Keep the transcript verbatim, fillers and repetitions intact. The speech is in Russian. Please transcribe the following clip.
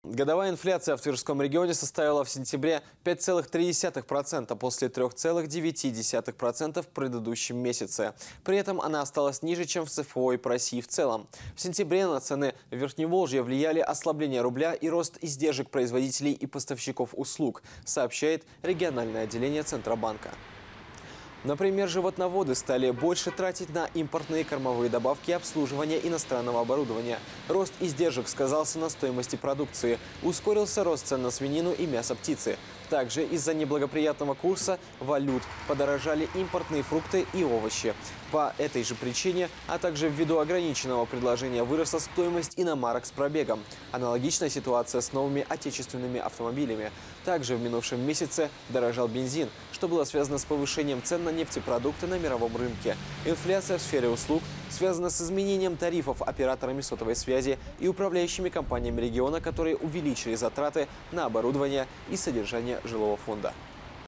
Годовая инфляция в Тверском регионе составила в сентябре пять целых три десятых процента после трёх целых девяти десятых процента в предыдущем месяце. При этом она осталась ниже, чем в ЦФО и по России в целом. В сентябре на цены в Верхневолжье влияли ослабление рубля и рост издержек производителей и поставщиков услуг, сообщает региональное отделение Центробанка. Например, животноводы стали больше тратить на импортные кормовые добавки и обслуживание иностранного оборудования. Рост издержек сказался на стоимости продукции. Ускорился рост цен на свинину и мясо птицы. Также из-за неблагоприятного курса валют подорожали импортные фрукты и овощи. По этой же причине, а также ввиду ограниченного предложения, выросла стоимость иномарок с пробегом. Аналогичная ситуация с новыми отечественными автомобилями. Также в минувшем месяце дорожал бензин, что было связано с повышением цен на нефтепродукты на мировом рынке. Инфляция в сфере услуг связана с изменением тарифов операторами сотовой связи и управляющими компаниями региона, которые увеличили затраты на оборудование и содержание жилого фонда.